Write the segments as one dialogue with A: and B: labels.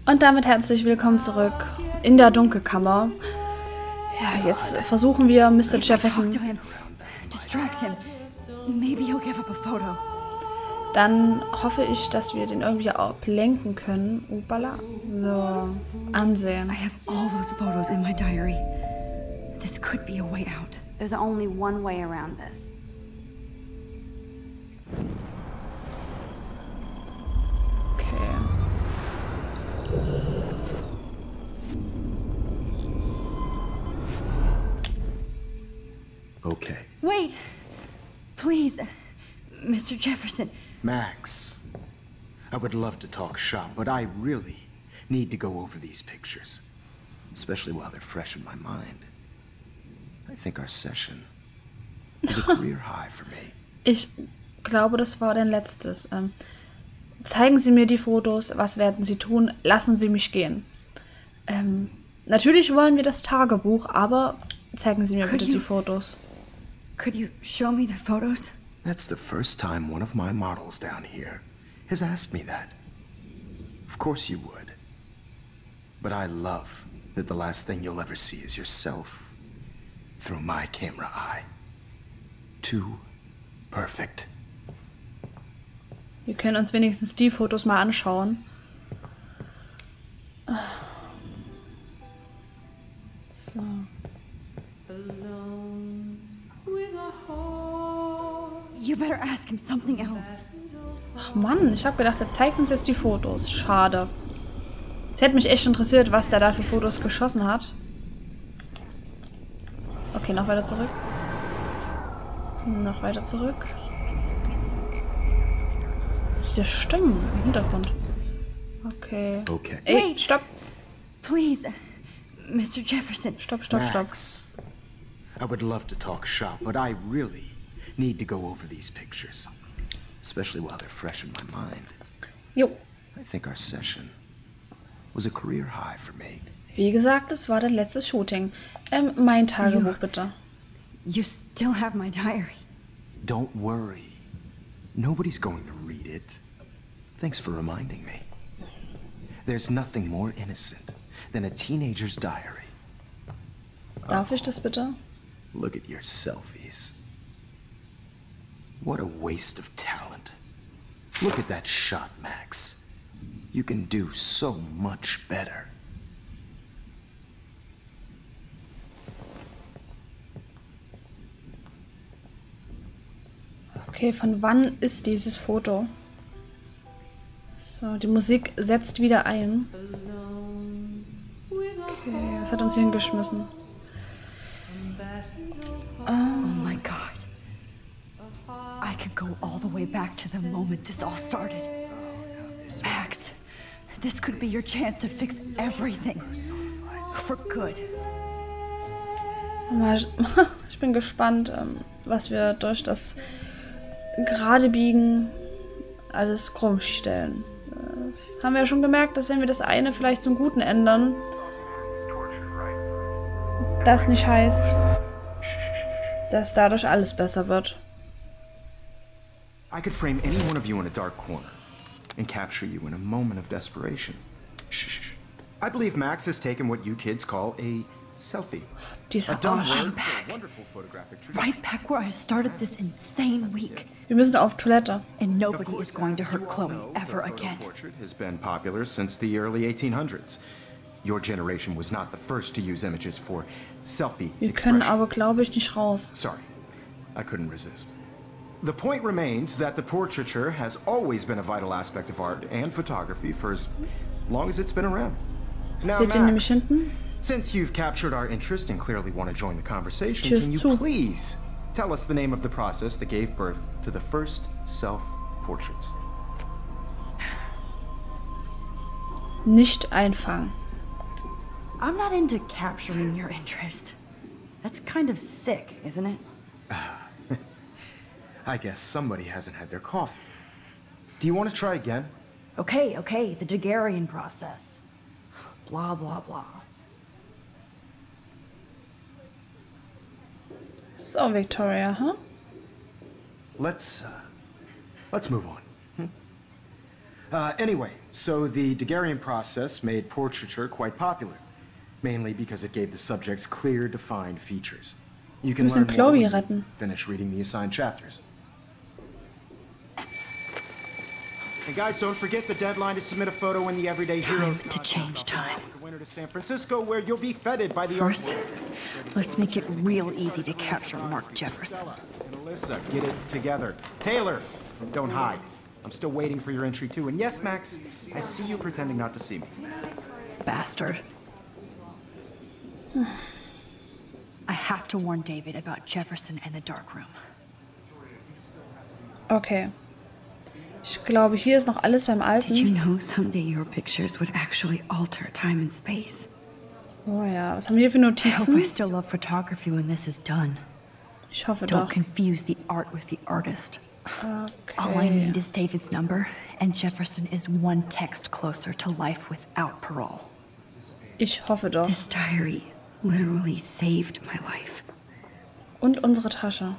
A: Und damit herzlich willkommen zurück in der Dunkelkammer. Ja, jetzt versuchen wir Mr. Jefferson. Dann hoffe ich, dass wir den irgendwie ablenken können. Upala. So, ansehen.
B: I have all those photos in my diary. This could be a way out.
C: There's only one way around this.
A: Okay.
D: Okay.
B: Wait! Please, Mr. Jefferson.
D: Max, I would love to talk shop, but I really need to go over these pictures. Especially while they're fresh in my mind. I think our session is a career high for me.
A: Ich glaube, das war dein letztes. Zeigen Sie mir die Fotos. Was werden Sie tun? Lassen Sie mich gehen. Natürlich wollen wir das Tagebuch, aber zeigen Sie mir bitte die Fotos.
B: Could you show me the photos?
D: That's the first time one of my models down here has asked me that. Of course you would. But I love that the last thing you'll ever see is yourself through my camera eye. Too perfect.
A: Wir können uns wenigstens die Fotos mal anschauen. So.
B: You better ask him something else.
A: Ach Mann, ich habe gedacht, er zeigt uns jetzt die Fotos. Schade. Es hätte mich echt interessiert, was der da für Fotos geschossen hat. Okay, noch weiter zurück. Noch weiter zurück. Diese Stimmen im Hintergrund. Okay.
D: Okay.
A: Ey,
B: Wait.
A: stopp.
B: Please, Mr. Jefferson.
A: Stopp, stopp, stopp.
D: Max, I would love to talk shop, but I really need to go over these pictures. Especially while they're fresh in my mind.
A: Jo.
D: I think our session was a career high for me.
A: Wie gesagt, es war dein letztes Shooting. Mein Tagebuch, bitte.
B: You still have my diary.
D: Don't worry. Nobody's going to read it. Thanks for reminding me. There's nothing more innocent than a teenager's diary.
A: Darf ich das bitte?
D: Look at your selfies. What a waste of talent. Look at that shot, Max. You can do so much better.
A: Okay, von wann ist dieses Foto? So, die Musik setzt wieder ein. Okay, was hat uns hier hingeschmissen?
B: Oh my God. I could go all the way back to the moment this all started. Max, this could be your chance to fix everything. For good.
A: Ich bin gespannt, was wir durch das gerade biegen alles krumm stellen. Das haben wir ja schon gemerkt, dass wenn wir das eine vielleicht zum Guten ändern, das nicht heißt, dass dadurch alles besser wird.
D: I could frame any one of you in a dark corner and capture you in a moment of desperation. Shh. I believe Max has taken what you kids call a selfie.
A: Dieser Arsch.
B: I'm back. Right back where I started this insane week.
A: Wir müssen auf Toilette.
B: And nobody is going to hurt Chloe ever again.
D: Portrait has been popular since the early 1800s. Your generation was not the first to use images for selfie
A: Wir können
D: expression.
A: aber, glaube ich, nicht raus.
D: Sorry, I couldn't resist. The point remains that the portraiture has always been a vital aspect of art and photography for as long as it's been around. Now,
A: Seht ihr nämlich
D: Max,
A: hinten?
D: since you've captured our interest and clearly want to join the conversation,
A: Tschüss
D: can you
A: zu.
D: please tell us the name of the process that gave birth to the first self-portraits?
A: Nicht einfangen.
B: I'm not into capturing your interest. That's kind of sick, isn't it?
D: I guess somebody hasn't had their coffee. Do you want to try again?
B: Okay, the Daguerrean process. Blah, blah, blah.
A: So, Victoria, huh?
D: Hmm? Let's move on. Anyway, so the Daguerrean process made portraiture quite popular, mainly because it gave the subjects clear, defined features. You can learn more when you finish reading the assigned chapters. And guys, don't forget the deadline to submit a photo in the Everyday Heroes
B: to change time.
D: The winter to San Francisco, where you'll be feted by the
B: First, let's make it real easy to capture Mark Jefferson.
D: And Alyssa, get it together. Taylor, don't hide. I'm still waiting for your entry too. And yes, Max, I see you pretending not to see me.
B: Bastard. I have to warn David about Jefferson and the dark room.
A: Okay. Ich glaube, hier ist noch alles beim Alten.
B: Did you know someday your pictures would actually alter time and space?
A: Oh ja, was haben wir hier für
B: I hope I
A: Notizen?
B: still love photography when this is done.
A: Ich hoffe
B: Don't
A: doch.
B: confuse the art with the artist. All I
A: Okay.
B: need is David's number, and Jefferson is one text closer to life without parole.
A: Ich hoffe doch.
B: This diary literally saved my life.
A: Und unsere Tasche.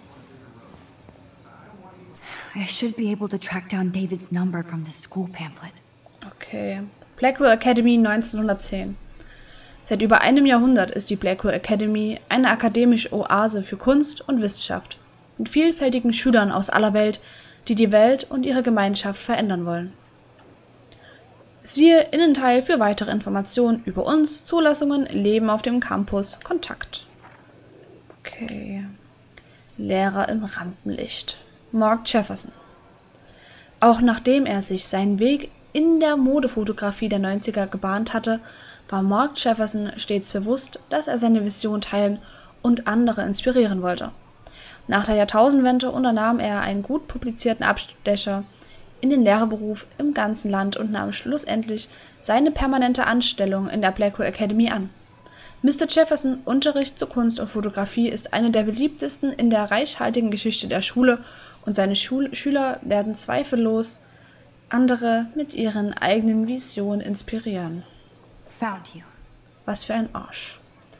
B: I should be able to track down David's number from the school pamphlet.
A: Okay. Blackwell Academy 1910. Seit über einem Jahrhundert ist die Blackwell Academy eine akademische Oase für Kunst und Wissenschaft mit vielfältigen Schülern aus aller Welt, die die Welt und ihre Gemeinschaft verändern wollen. Siehe Innenteil für weitere Informationen über uns, Zulassungen, Leben auf dem Campus, Kontakt. Okay. Lehrer im Rampenlicht. Mark Jefferson. Auch nachdem er sich seinen Weg in der Modefotografie der 90er gebahnt hatte, war Mark Jefferson stets bewusst, dass er seine Vision teilen und andere inspirieren wollte. Nach der Jahrtausendwende unternahm er einen gut publizierten Abstecher in den Lehrerberuf im ganzen Land und nahm schlussendlich seine permanente Anstellung in der Blackwell Academy an. Mr. Jefferson Unterricht zu Kunst und Fotografie ist eine der beliebtesten in der reichhaltigen Geschichte der Schule und seine Schüler werden zweifellos andere mit ihren eigenen Visionen inspirieren.
B: Found you.
A: Was für ein Arsch.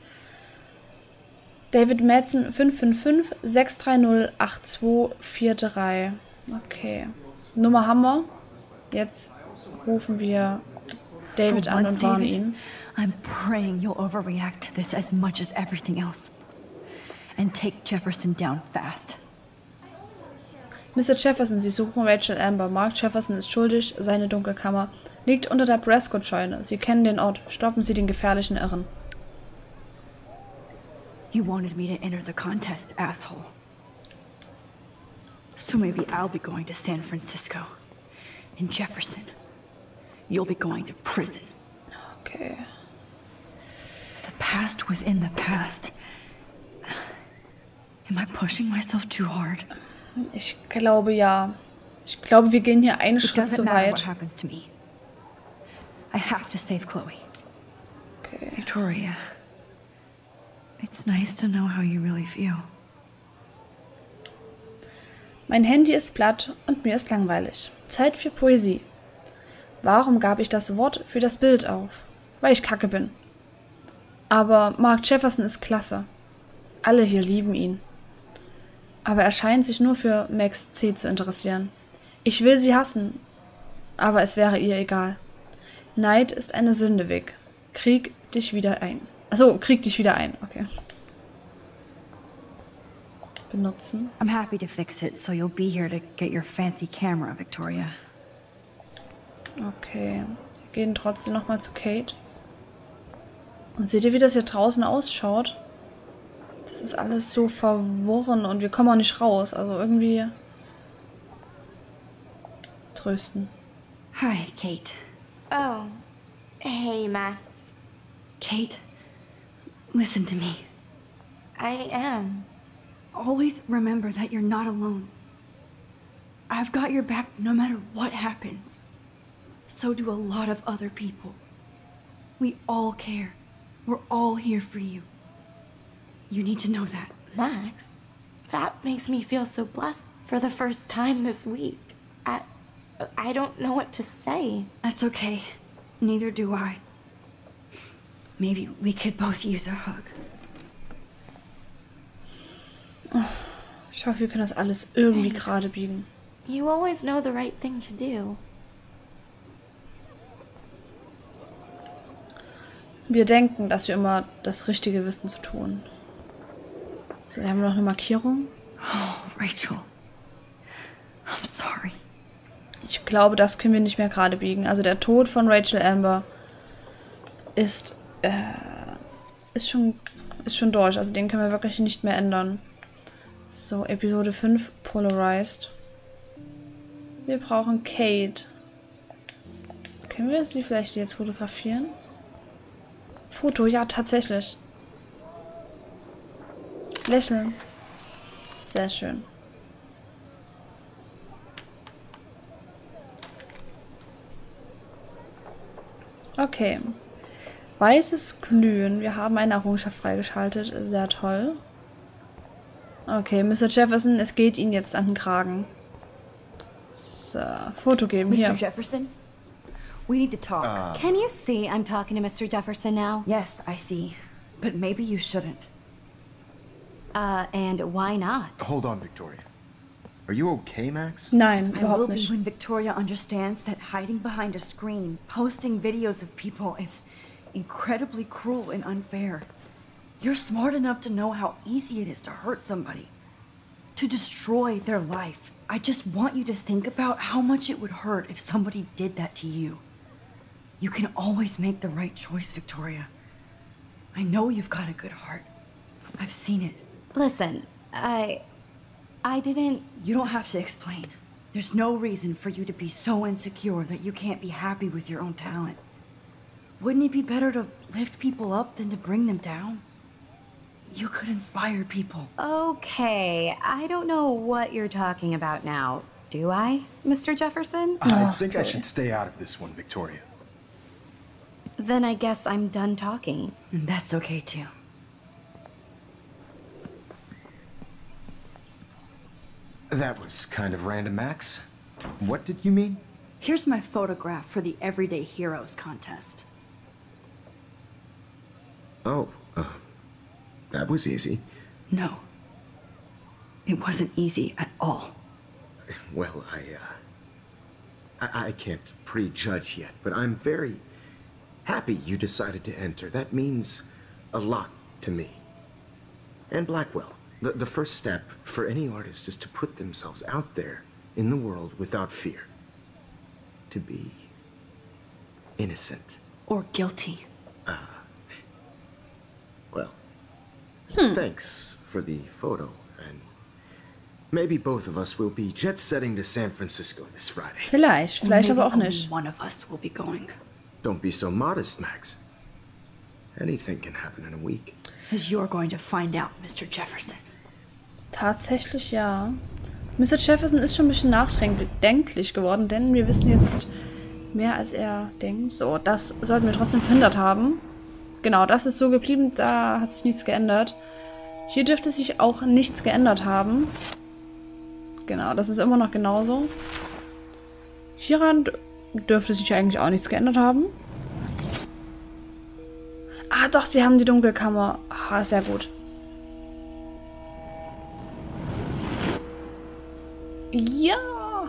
A: David Madsen 555 630 8243. Okay. Nummer haben wir. Jetzt rufen wir David an und warnen ihn.
B: I'm praying you'll overreact to this as much as everything else. And take Jefferson down fast.
A: Mr. Jefferson, Sie suchen Rachel Amber. Mark Jefferson ist schuldig. Seine Dunkelkammer liegt unter der Prescott-Scheune. Sie kennen den Ort. Stoppen Sie den gefährlichen Irren.
B: You wanted me to enter the contest, asshole. So maybe I'll be going to San Francisco. And Jefferson, you'll be going to prison.
A: Okay.
B: The past within the past. Am I pushing myself too hard?
A: Ich glaube ja. Ich glaube, wir gehen hier einen
B: It
A: Schritt
B: doesn't
A: zu
B: matter what
A: weit.
B: happens to me. I have to save Chloe.
A: Okay.
B: Victoria, it's nice to know how you really feel.
A: Mein Handy ist platt und mir ist langweilig. Zeit für Poesie. Warum gab ich das Wort für das Bild auf? Weil ich kacke bin. Aber Mark Jefferson ist klasse. Alle hier lieben ihn. Aber er scheint sich nur für Max C. zu interessieren. Ich will sie hassen, aber es wäre ihr egal. Neid ist eine Sünde weg. Krieg dich wieder ein. Achso, krieg dich wieder ein. Okay. Benutzen.
B: I'm happy to fix it, so you'll be here to get your fancy camera, Victoria.
A: Okay. Wir gehen trotzdem nochmal zu Kate. Und seht ihr, wie das hier draußen ausschaut? Das ist alles so verworren und wir kommen auch nicht raus. Also irgendwie trösten.
B: Hi, Kate.
C: Oh, hey, Max.
B: Kate, listen to me.
C: I am.
B: Always remember that you're not alone. I've got your back no matter what happens. So do a lot of other people. We all care. We're all here for you. You need to know that.
C: Max, that makes me feel so blessed for the first time this week. I don't know what to say.
B: That's okay. Neither do I. Maybe we could both use a hug.
A: Ich hoffe, wir können das alles irgendwie
C: Thanks.
A: gerade biegen.
C: You always know the right thing to do.
A: Wir denken, dass wir immer das Richtige wissen zu tun. So, wir haben noch eine Markierung.
B: Oh, Rachel. I'm sorry.
A: Ich glaube, das können wir nicht mehr gerade biegen. Also der Tod von Rachel Amber ist schon durch. Also den können wir wirklich nicht mehr ändern. So, Episode 5, Polarized. Wir brauchen Kate. Können wir sie vielleicht jetzt fotografieren? Foto, ja, tatsächlich. Lächeln. Sehr schön. Okay. Weißes Glühen. Wir haben eine Errungenschaft freigeschaltet. Sehr toll. Okay, Mr. Jefferson, es geht Ihnen jetzt an den Kragen. So, Foto geben.
B: Mr.
A: Hier.
B: Jefferson? We need to talk.
E: Can you see I'm talking to Mr. Jefferson now?
B: Yes, I see. But maybe you shouldn't.
E: And why not?
D: Hold on, Victoria. Are you okay, Max?
A: Nein,
B: I will
A: überhaupt
B: be
A: nicht.
B: when Victoria understands that hiding behind a screen, posting videos of people is incredibly cruel and unfair. You're smart enough to know how easy it is to hurt somebody, to destroy their life. I just want you to think about how much it would hurt if somebody did that to you. You can always make the right choice, Victoria. I know you've got a good heart. I've seen it.
E: Listen, I didn't...
B: You don't have to explain. There's no reason for you to be so insecure that you can't be happy with your own talent. Wouldn't it be better to lift people up than to bring them down? You could inspire people.
E: Okay, I don't know what you're talking about now. Do I, Mr. Jefferson?
D: I think I should stay out of this one, Victoria.
E: Then I guess I'm done talking.
B: And that's okay too.
D: That was kind of random, Max. What did you mean?
B: Here's my photograph for the Everyday Heroes contest.
D: Oh, that was easy.
B: No. It wasn't easy at all.
D: Well, I can't prejudge yet, but I'm very happy you decided to enter. That means a lot to me. And Blackwell. The first step for any artist is to put themselves out there in the world without fear. To be innocent.
B: Or guilty.
D: Well, thanks for the photo, and maybe both of us will be jet-setting to San Francisco this Friday.
A: Vielleicht
B: Maybe
A: aber auch
B: only
A: nicht.
B: one of us will be going.
D: Don't be so modest, Max. Anything can happen in a week.
B: As you're going to find out, Mr. Jefferson.
A: Tatsächlich ja. Mr. Jefferson ist schon ein bisschen nachdenklich geworden, denn wir wissen jetzt mehr, als er denkt. So, das sollten wir trotzdem verhindert haben. Genau, das ist so geblieben, da hat sich nichts geändert. Hier dürfte sich auch nichts geändert haben. Genau, das ist immer noch genauso. Hieran dürfte sich eigentlich auch nichts geändert haben. Ah, doch, sie haben die Dunkelkammer. Ah, sehr gut. Ja.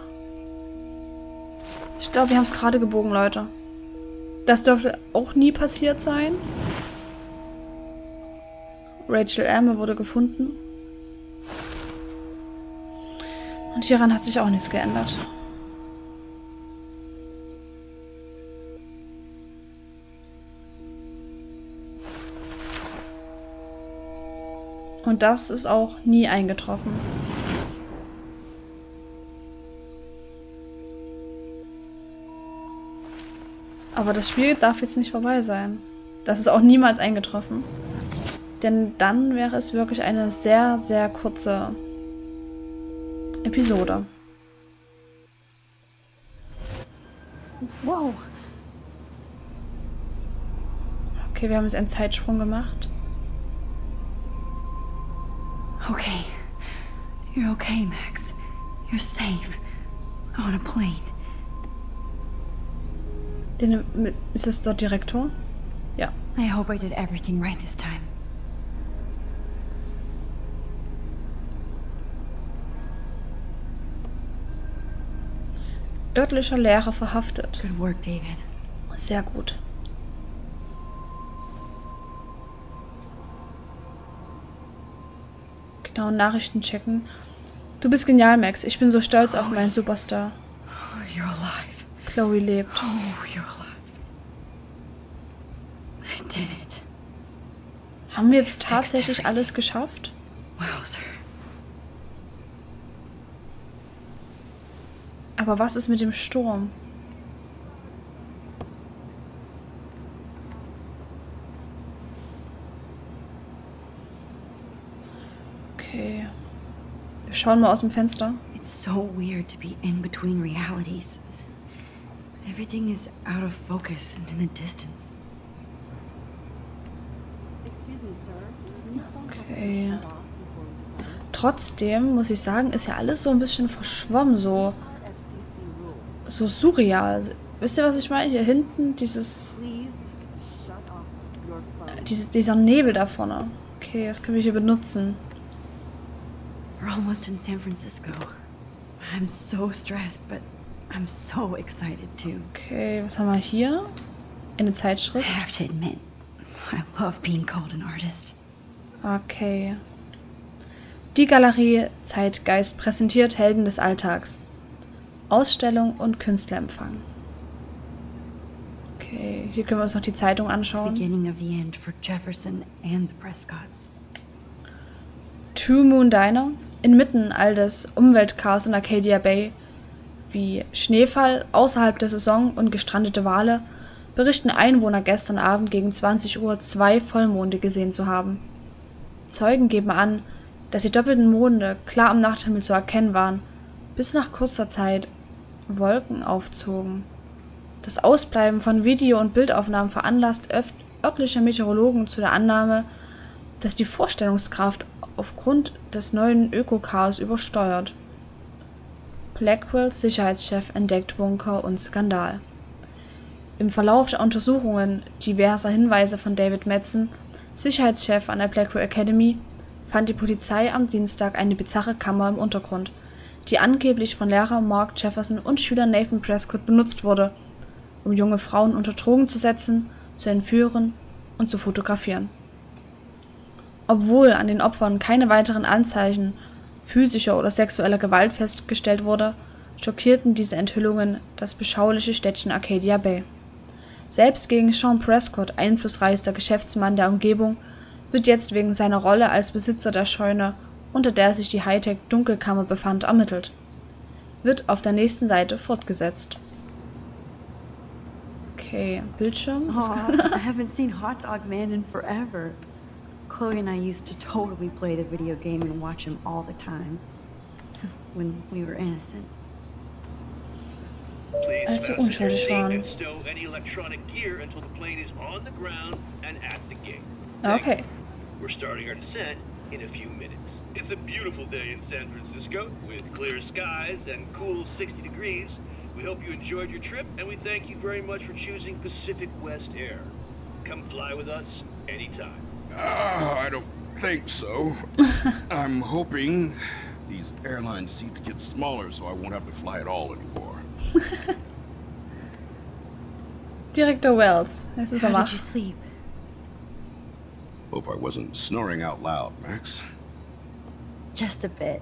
A: Ich glaube, wir haben es gerade gebogen, Leute. Das dürfte auch nie passiert sein. Rachel Amber wurde gefunden. Und hieran hat sich auch nichts geändert. Und das ist auch nie eingetroffen. Aber das Spiel darf jetzt nicht vorbei sein. Das ist auch niemals eingetroffen. Denn dann wäre es wirklich eine sehr, sehr kurze Episode.
B: Whoa!
A: Okay, wir haben jetzt einen Zeitsprung gemacht.
B: Okay. You're okay, Max. You're safe. On a plane.
A: Ist es dort Direktor? Ja.
B: I hope I did everything right this time.
A: Örtlicher Lehrer verhaftet.
B: Good work, David.
A: Sehr gut. Genau, Nachrichten checken. Du bist genial, Max. Ich bin so stolz auf meinen Superstar.
B: Oh, you're alive.
A: Chloe lebt.
B: Oh, you're alive. I did it.
A: Haben wir jetzt tatsächlich alles geschafft?
B: Wowzer.
A: Aber was ist mit dem Sturm? Okay. Wir schauen mal aus dem Fenster.
B: It's so weird to be in between realities. Everything is out of focus and in the distance.
A: Okay. Trotzdem, muss ich sagen, ist ja alles so ein bisschen verschwommen, so surreal. Wisst ihr, was ich meine? Hier hinten dieser Nebel da vorne. Okay, das können wir hier benutzen.
B: We're almost in San Francisco. I'm so stressed, but I'm so excited too.
A: Okay, was haben wir hier? Eine
B: I
A: Zeitschrift.
B: have to admit, I love being called an artist.
A: Okay. Die Galerie Zeitgeist präsentiert Helden des Alltags. Ausstellung und Künstlerempfang. Okay, hier können wir uns noch die Zeitung anschauen.
B: Beginning of the end for Jefferson and the Prescotts.
A: True Moon Diner. Inmitten all des Umweltchaos in Arcadia Bay, wie Schneefall außerhalb der Saison und gestrandete Wale, berichten Einwohner gestern Abend gegen 20 Uhr 2 Vollmonde gesehen zu haben. Zeugen geben an, dass die doppelten Monde klar am Nachthimmel zu erkennen waren, bis nach kurzer Zeit Wolken aufzogen. Das Ausbleiben von Video- und Bildaufnahmen veranlasst örtliche Meteorologen zu der Annahme, dass die Vorstellungskraft aufgrund des neuen Ökochaos übersteuert. Blackwells Sicherheitschef entdeckt Bunker und Skandal. Im Verlauf der Untersuchungen diverser Hinweise von David Madsen, Sicherheitschef an der Blackwell Academy, fand die Polizei am Dienstag eine bizarre Kammer im Untergrund, die angeblich von Lehrer Mark Jefferson und Schüler Nathan Prescott benutzt wurde, um junge Frauen unter Drogen zu setzen, zu entführen und zu fotografieren. Obwohl an den Opfern keine weiteren Anzeichen physischer oder sexueller Gewalt festgestellt wurde, schockierten diese Enthüllungen das beschauliche Städtchen Arcadia Bay. Selbst gegen Sean Prescott, einflussreichster Geschäftsmann der Umgebung, wird jetzt wegen seiner Rolle als Besitzer der Scheune, unter der sich die Hightech-Dunkelkammer befand, ermittelt. Wird auf der nächsten Seite fortgesetzt. Okay, Bildschirm.
B: Oh, I haven't seen Hot Dog Man in forever. Chloe and I used to totally play the video game and watch him all the time. When we were innocent.
A: Als wir unschuldig waren. Okay.
F: We're starting our descent in a few minutes. It's a beautiful day in San Francisco with clear skies and cool 60 degrees. We hope you enjoyed your trip and we thank you very much for choosing Pacific West Air. Come fly with us anytime.
G: I don't think so. I'm hoping these airline seats get smaller so I won't have to fly at all anymore.
A: Director Wells. Es ist
B: How
A: aber.
B: did you sleep?
G: Hope I wasn't snoring out loud, Max.
B: Just a bit.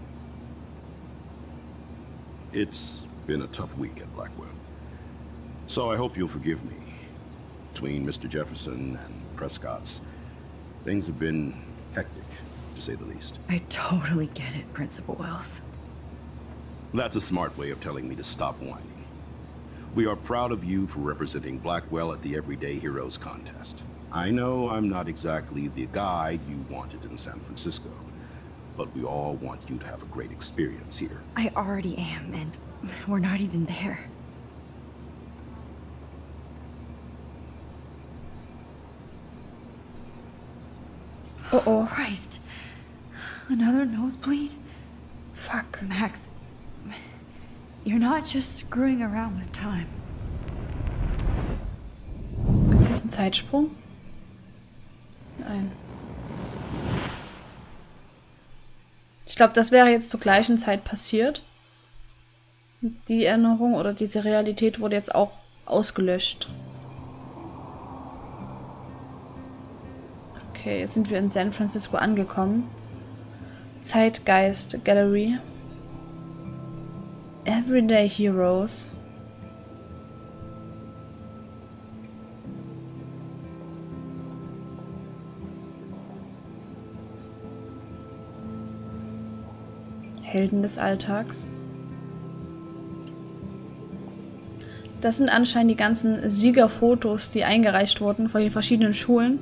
G: It's been a tough week at Blackwell. So I hope you'll forgive me. Between Mr. Jefferson and Prescott's, things have been hectic, to say the least.
B: I totally get it, Principal Wells.
G: That's a smart way of telling me to stop whining. We are proud of you for representing Blackwell at the Everyday Heroes contest. I know I'm not exactly the guide you wanted in San Francisco, but we all want you to have a great experience here.
B: I already am, and we're not even there.
A: Oh oh.
B: Christ. Another nosebleed?
A: Fuck.
B: Max, you're not just screwing around with time.
A: Ist das ein Zeitsprung? Nein. Ich glaube, das wäre jetzt zur gleichen Zeit passiert. Die Erinnerung oder diese Realität wurde jetzt auch ausgelöscht. Okay, jetzt sind wir in San Francisco angekommen. Zeitgeist Gallery. Everyday Heroes. Helden des Alltags. Das sind anscheinend die ganzen Siegerfotos, die eingereicht wurden von den verschiedenen Schulen.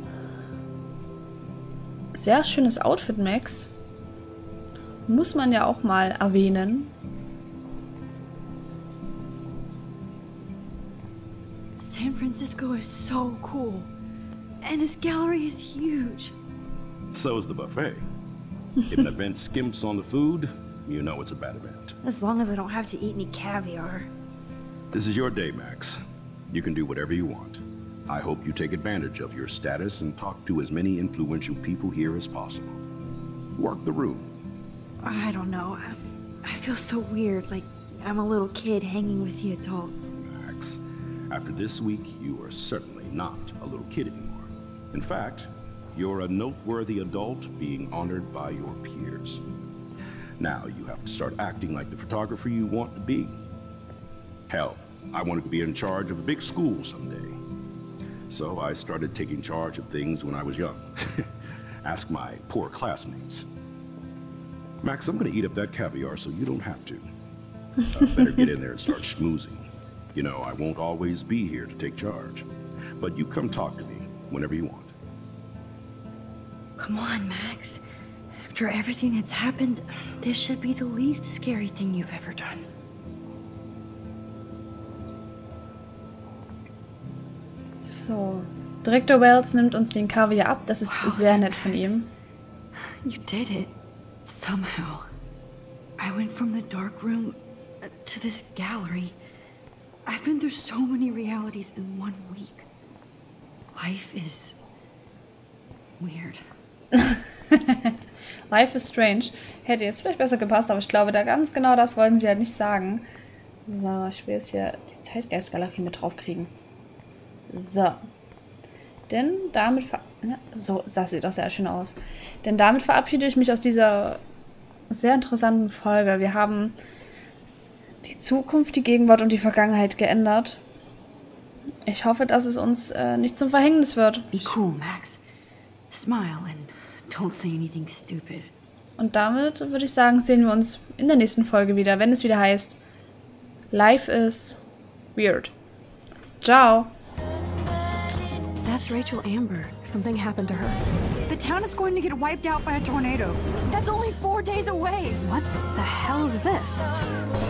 A: Sehr schönes Outfit, Max. Muss man ja auch mal erwähnen.
B: San Francisco is so cool. And this gallery is huge.
G: So is the buffet. If an event skimps on the food, you know it's a bad event.
B: As long as I don't have to eat any caviar.
G: This is your day, Max. You can do whatever you want. I hope you take advantage of your status and talk to as many influential people here as possible. Work the room.
B: I don't know. I feel so weird, like I'm a little kid hanging with the adults.
G: Max, after this week, you are certainly not a little kid anymore. In fact, you're a noteworthy adult being honored by your peers. Now you have to start acting like the photographer you want to be. Hell, I wanted to be in charge of a big school someday. So I started taking charge of things when I was young. Ask my poor classmates. Max, I'm gonna eat up that caviar so you don't have to. Better get in there and start schmoozing. You know, I won't always be here to take charge. But you come talk to me whenever you want.
B: Come on, Max. After everything that's happened, this should be the least scary thing you've ever done.
A: So, Direktor Wells nimmt uns den Kaviar ab. Das ist sehr nett von ihm.
B: You did it. Somehow. I went from the dark room to this gallery. I've been through so many realities in 1 week. Life is weird.
A: Life is strange. Hätte jetzt vielleicht besser gepasst, aber ich glaube, da ganz genau das wollen sie ja nicht sagen. So, ich will jetzt hier die Zeitgeist-Galerie mit draufkriegen. So. Denn damit so, das sieht doch sehr schön aus. Denn damit verabschiede ich mich aus dieser sehr interessanten Folge. Wir haben die Zukunft, die Gegenwart und die Vergangenheit geändert. Ich hoffe, dass es uns nicht zum Verhängnis wird.
B: Be cool, Max. Smile and don't say anything stupid.
A: Und damit würde ich sagen, sehen wir uns in der nächsten Folge wieder, wenn es wieder heißt Life is weird. Ciao.
B: That's Rachel Amber. Something happened to her. The town is going to get wiped out by a tornado. That's only 4 days away. What the hell is this?